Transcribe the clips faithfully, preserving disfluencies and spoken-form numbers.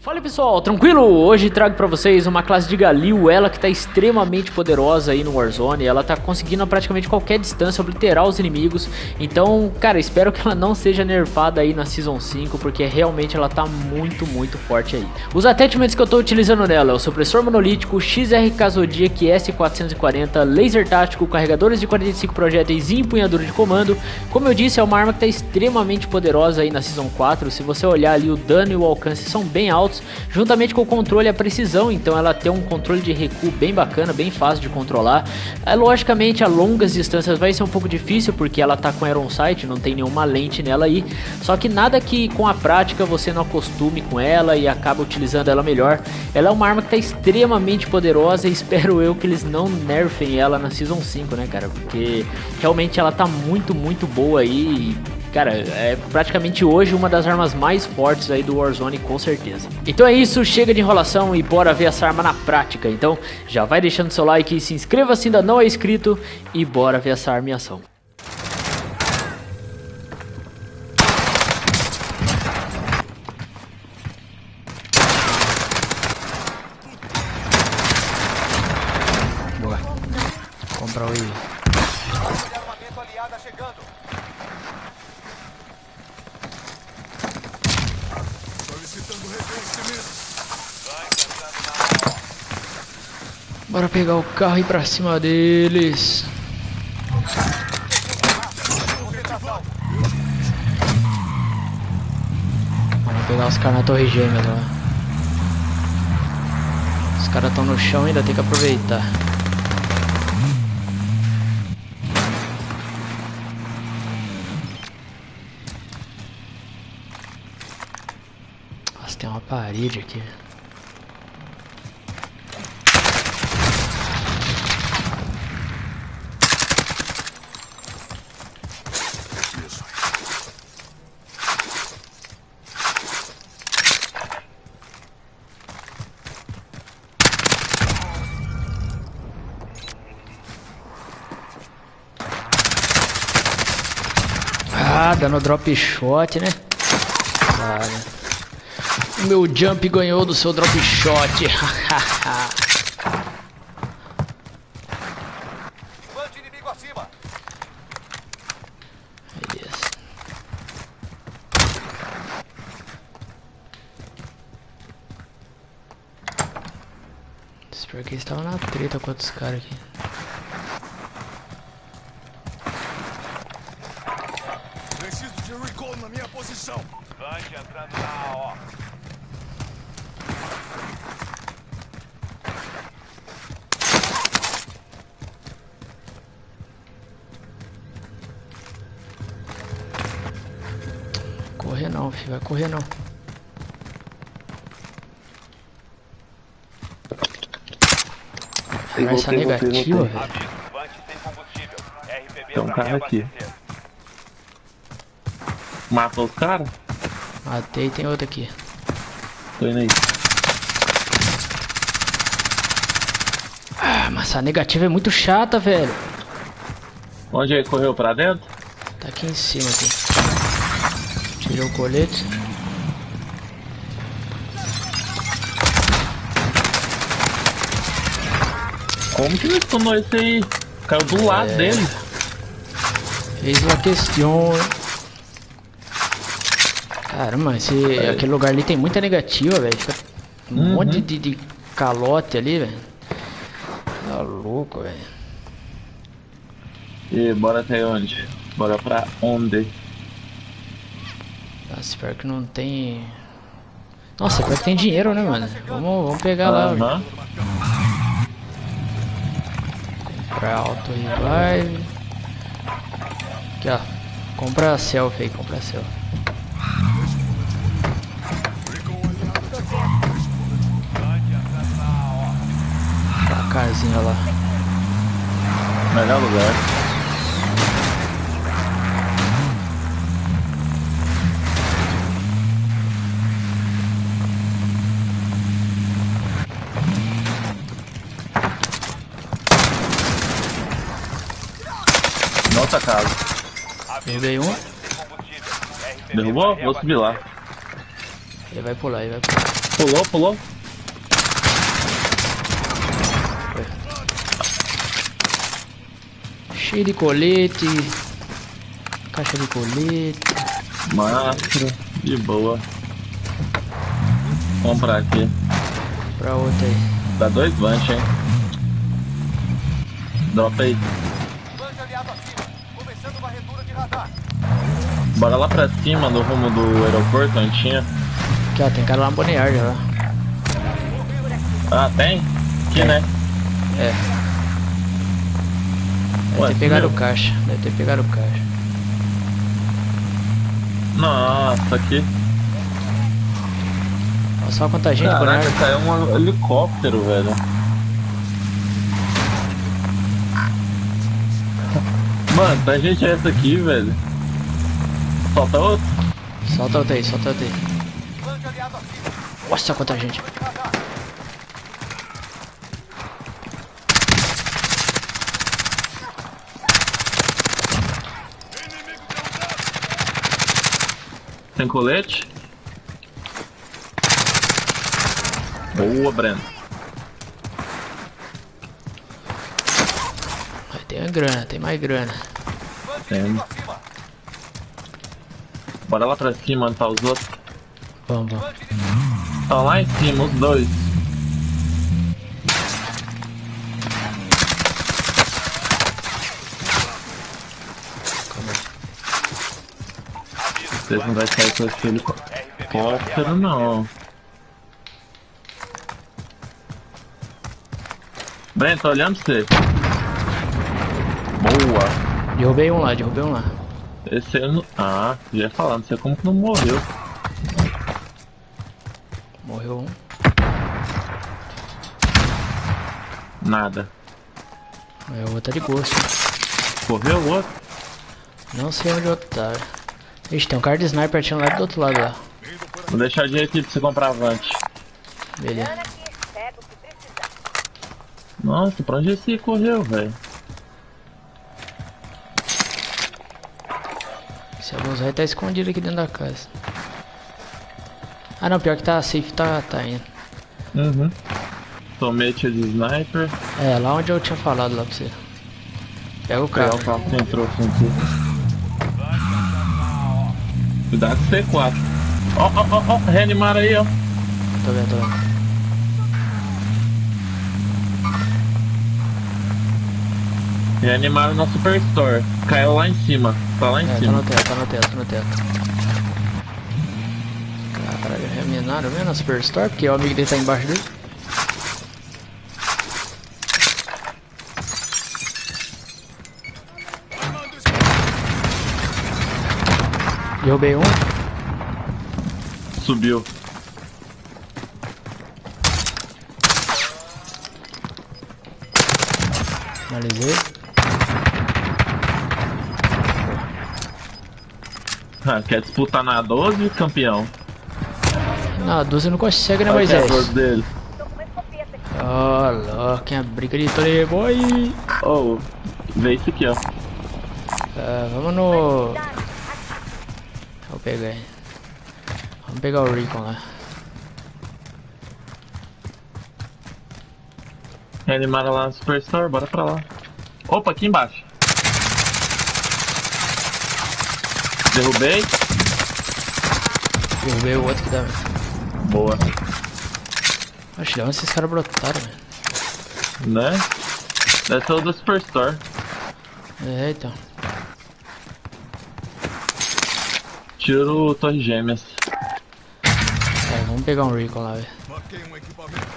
Fala pessoal, tranquilo? Hoje trago pra vocês uma classe de Galil, ela que tá extremamente poderosa aí no Warzone. Ela tá conseguindo a praticamente qualquer distância obliterar os inimigos. Então, cara, espero que ela não seja nerfada aí na Season cinco, porque realmente ela tá muito, muito forte aí. Os attachments que eu tô utilizando nela é o supressor monolítico, X R K Zodiac S quatrocentos e quarenta, laser tático, carregadores de quarenta e cinco projéteis e empunhadura de comando. Como eu disse, é uma arma que tá extremamente poderosa aí na Season quatro. Se você olhar ali, o dano e o alcance são bem altos, juntamente com o controle e a precisão. Então ela tem um controle de recuo bem bacana, bem fácil de controlar. É, logicamente a longas distâncias vai ser um pouco difícil, porque ela tá com Iron Sight, não tem nenhuma lente nela aí. Só que nada que com a prática você não acostume com ela e acaba utilizando ela melhor. Ela é uma arma que tá extremamente poderosa e espero eu que eles não nerfem ela na Season cinco, né, cara? Porque realmente ela tá muito, muito boa aí. Cara, é praticamente hoje uma das armas mais fortes aí do Warzone, com certeza. Então é isso, chega de enrolação e bora ver essa arma na prática. Então já vai deixando seu like, se inscreva se ainda não é inscrito e bora ver essa arma em ação. Boa. Compra o I. Bora pegar o carro e ir pra cima deles. Vamos pegar os caras na torre gêmea lá. Os caras estão no chão ainda, tem que aproveitar. Nossa, tem uma parede aqui. Ah, dando drop shot, né? Ah, né? O meu jump ganhou do seu drop shot. Mande inimigo acima. Beleza. Espero que eles estavam na treta com outros caras aqui. Preciso de recall na minha posição. Vante entrando na A O. Correr não, filho, vai correr não. Vai essa negativa, velho. Tem um cara aqui. Matou os caras? Matei, tem outro aqui. Tô indo aí. Ah, mas essa negativa é muito chata, velho. Onde ele correu? Pra dentro? Tá aqui em cima aqui. Tirei o colete. Como que ele stunou esse aí? Caiu do lado É. dele. Fez uma questão. Caramba, esse, É. aquele lugar ali tem muita negativa, velho. Fica um Uhum. monte de, de calote ali, velho. Tá louco, velho. E bora até onde? Bora pra onde? Nossa, espero que não tem. Nossa, pior que tem dinheiro, né, mano? Vamos, vamos pegar lá, velho. Aham. Comprar auto revive. Aqui, ó. Compra a selfie aí, compra a selfie. A casinha lá. Melhor lugar. Nossa casa. Derrubei um. Derrubou? Vou subir lá. Ele vai pular, ele vai pular. Pulou, pulou. Cheio de colete. Caixa de colete. Máscara. De boa. Vamos comprar aqui. Pra outra aí. Dá dois bunch, hein? Dropa aí. Bunch aliado acima. Começando varredura de radar. Bora lá pra cima, no rumo do aeroporto, onde tinha. Aqui, ó, tem cara lá no Boneyard, ó. Ah, tem? Aqui, né? É. Deve Ué, ter pegado o sumiu. caixa. Deve ter pegado o caixa. Nossa, aqui. Olha só quanta gente, Caraca, Boneyard. caiu um helicóptero, velho. Mano, tá gente é essa aqui, velho? Falta outro? Solta outra aí, solta outra aí. Bunch aliado acima. Nossa, quanta gente. De radar. Tem colete? Boa, Breno. Aí tem a grana, tem mais grana. Bunch Tem. inimigo acima. Bora lá pra cima, onde tá os outros. Vamos, vamos. Bunch inimigo. Estão lá em cima, os dois. Calma aí. Vocês não vão sair com esse helicóptero, não. Breno, tô olhando pra você. Boa. Derrubei um lá, derrubei um lá. Esse aí não... Ah, já ia falar, não sei como que não morreu. Morreu um. Nada. É, o outro tá de gosto. Correu o outro? Não sei onde o outro tá. Ixi, tem um cara de sniper atirando lá do outro lado lá. Vou deixar dinheiro aqui pra você comprar avante. Beleza. Pega o que precisar. Nossa, pra onde esse correu, velho? Esse alguns vai estar escondido aqui dentro da casa. Ah não, pior que tá safe, tá, tá indo. Uhum. Tomei tiro de sniper. É, lá onde eu tinha falado lá pra você. Pega o Pegar carro. o carro que entrou aqui. Cuidado com C quatro. Ó, ó, ó, ó, reanimaram aí, ó. Tô vendo, tô vendo. Reanimaram no Superstore. Caiu lá em cima. Tá lá em É, tá cima. no teto, tá no teto, tá no teto. Caralho, reminaram mesmo na Superstore, porque o amigo dele tá embaixo dele. Derrubei um. Subiu. Finalizei. Ah, quer disputar na doze, campeão? Na doze não consegue, né, Qual que é a Moisés? cor dele? Tô com uma escopeta aqui. Ó, louco, é a briga de playboy. Oh, vê isso aqui, ó. Ah, vamos no... Vou pegar aí. Vamos pegar o Recon lá. Reanimaram lá no Superstore, bora pra lá. Opa, aqui embaixo. Derrubei. Derrubei o outro que tava. Boa. Acho de onde esses caras brotaram, velho. Né? Deve ser o do Superstore. É, então. Tiro Torre Gêmeas. É, vamos pegar um Recon lá, velho. Marquei um equipamento.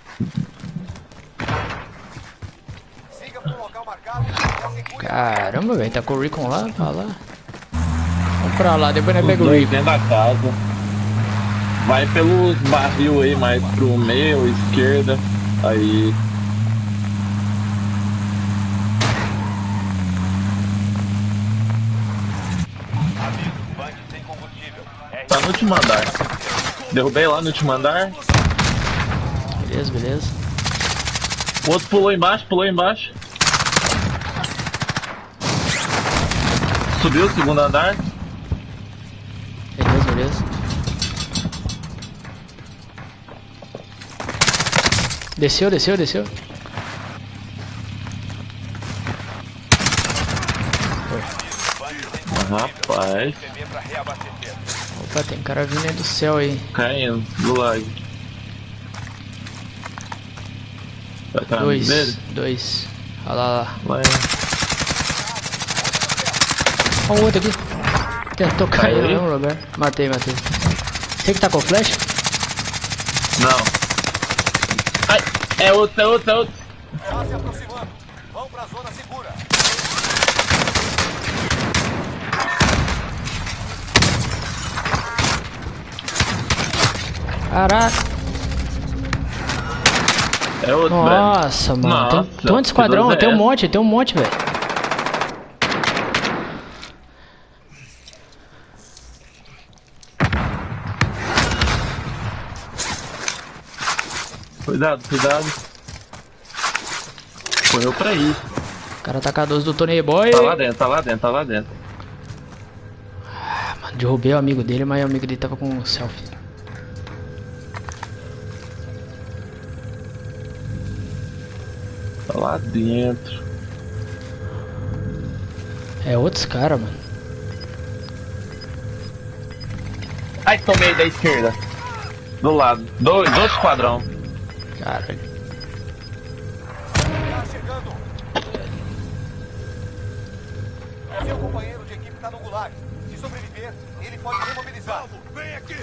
Siga pro local marcado e assegure a Caramba, velho, tá com o Recon lá, pra lá. Vamos pra lá, depois nós Os pega o dois Recon. dentro da casa. Vai pelos barril aí, mais pro meio, esquerda. Aí. aviso. Bunch sem combustível. Tá no último andar. Derrubei lá no último andar. Beleza, beleza. O outro pulou embaixo, pulou embaixo. Subiu o segundo andar. Beleza, beleza. Desceu, desceu, desceu. Rapaz. Opa, tem cara vindo aí do céu aí. Caindo, do lado. Vai pra Dois, dele? dois. Olha lá, lá. Vai. Olha o outro aqui. Tentou cair no Aí. mesmo lugar. Matei, matei. Você que tá com flash? Não. Ai, é outro, é outro, é outro. Tá se aproximando. Vão pra zona segura. Caraca. É outro, Nossa, velho. mano. Tem, Nossa, tem um esquadrão, que tem um doideira. monte, tem um monte, velho. Cuidado, cuidado. Correu pra aí. O cara tá com a doze do Tony Boy. Tá lá dentro, tá lá dentro, tá lá dentro. Ah, mano, derrubei o amigo dele, mas o amigo dele tava com um selfie. Tá lá dentro. É outros caras, mano. Ai, tomei da esquerda. Do lado. Dois, outro esquadrão. Caralho. Tá chegando. Seu companheiro de equipe tá no gulag. Se sobreviver, ele pode demobilizar. Vem aqui.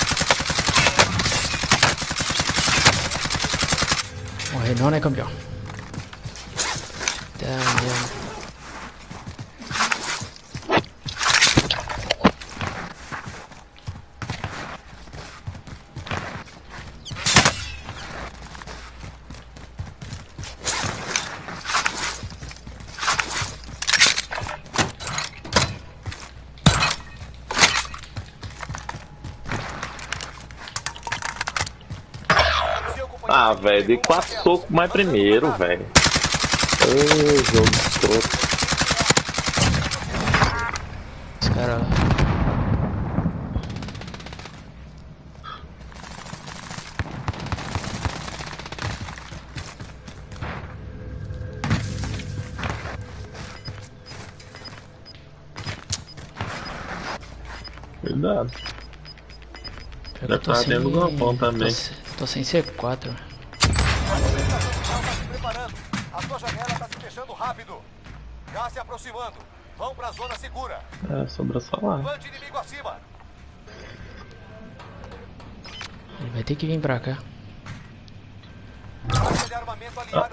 Morrer não, né, campeão? Tá, mesmo. Ah, velho, dei quatro socos mais primeiro, velho. Ô, jogo escroto. Os caras lá. Cuidado. Pior que eu Deve tô estar sem- dentro do galpão também. Tô, se- tô sem C quatro. A movimentação final tá se preparando. A sua janela tá se fechando rápido. Já se aproximando. Vão pra zona segura. É, sobrou só lá. Levante inimigo acima. Ele vai ter que vir pra cá. Troca de armamento aliada.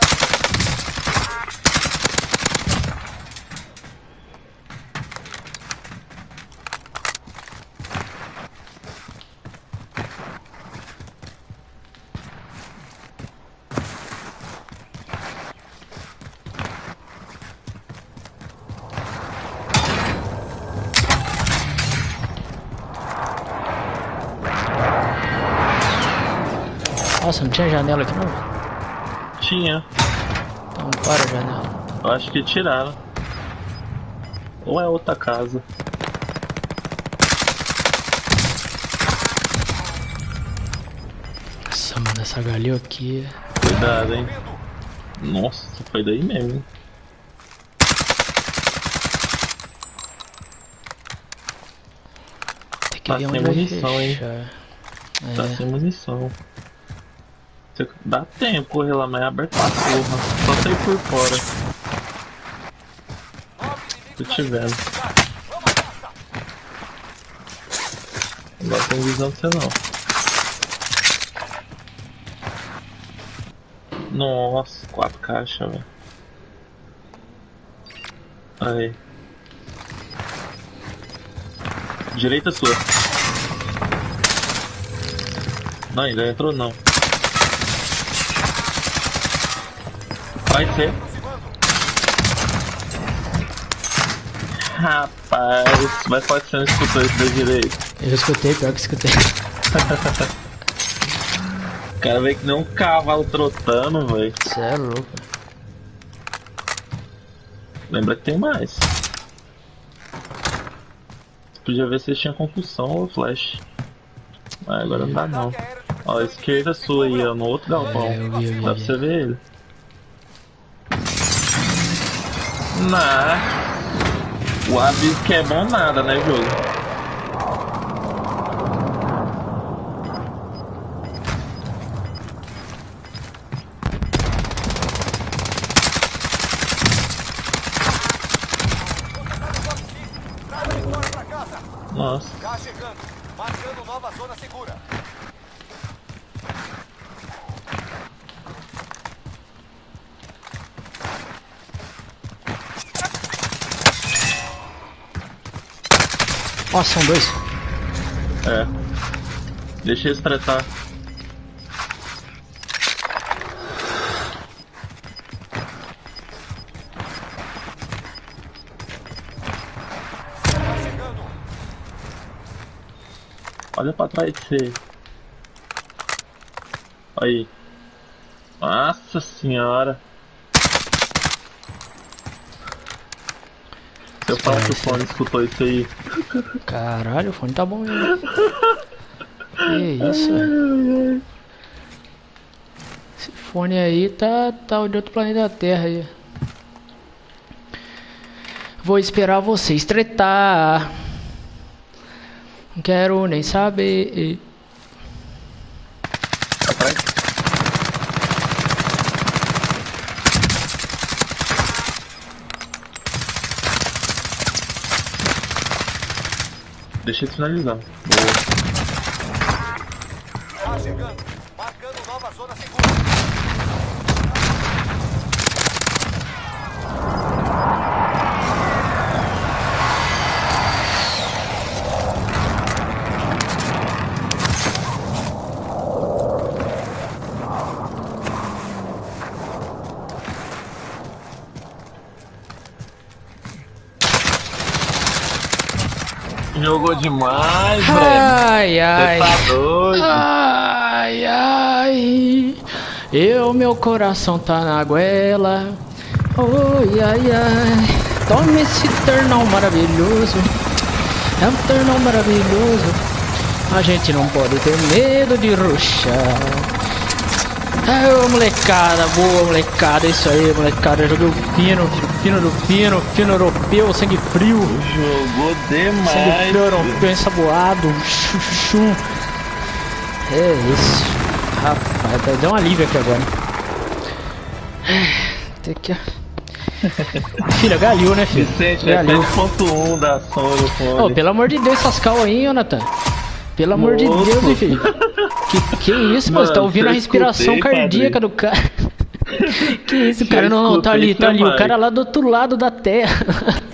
Nossa, não tinha janela aqui não? Tinha. Então para a janela. Eu acho que tiraram. Ou é outra casa. Nossa, mano, essa galil aqui. Cuidado, hein. Nossa, foi daí mesmo. Hein? Tem que Tá ver sem onde vai munição, hein. fechar. Tá É. sem munição. Você dá tempo correr lá, mas é aberto pra porra. Só sair por fora. Se tiver. Agora tem visão de você não. Nossa, quatro caixas, velho. Aí. Direita sua. Não, ainda entrou não. Vai ser. Rapaz, mas pode ser um escutou esse da direita. Eu escutei, pior que escutei. O cara veio que nem um cavalo trotando, velho. Cê é louco. Lembra que tem mais. Podia ver se tinha concussão ou flash. Mas agora não dá não. Ataque aéreo de Ó, a esquerda sua aí, ó, no outro galpão. É, eu vi, eu vi, Dá eu pra vi. você ver ele. Nah. O aviso que é bom nada, né, jogo? Nossa. Já chegando, marcando nova zona segura. Nossa, são dois. É. Deixa eles tratar. Já chegando. Olha pra trás de você. Aí. Nossa senhora. Eu falo que o fone escutou isso aí. Caralho, o fone tá bom mesmo. Que isso, velho. Esse fone aí tá, tá de outro planeta da Terra aí. Vou esperar vocês tretar. Não quero nem saber. Atrás. Deixa ele finalizar. Boa. Já chegando, marcando nova zona segura. Jogou demais, velho. Ai, ai. Você tá doido. Ai, ai. Eu, meu coração tá na goela. Oi, ai, ai. Tome esse ternão maravilhoso. É um ternão maravilhoso. A gente não pode ter medo de ruxar. Ah, molecada, boa molecada, isso aí, molecada. Joguei o pino, pino do pino, pino europeu, sangue frio. Jogou Sangue demais. frio europeu ensaboado, chuchu. É isso. Rapaz, deu um alívio aqui agora. Tem que. Filha, galhou, né, filho? Vicente, é Galhou. sete ponto um da ação no fone. Oh, pelo amor de Deus, essas cal aí, Jonathan. Pelo amor de Moço. Deus, meu filho. Que, que isso, mano? Você tá Mano, ouvindo a eu respiração escutei, cardíaca do cara. Que isso, cara? Eu Não, não, tá ali, escutei tá ali. O demais. cara lá do outro lado da terra.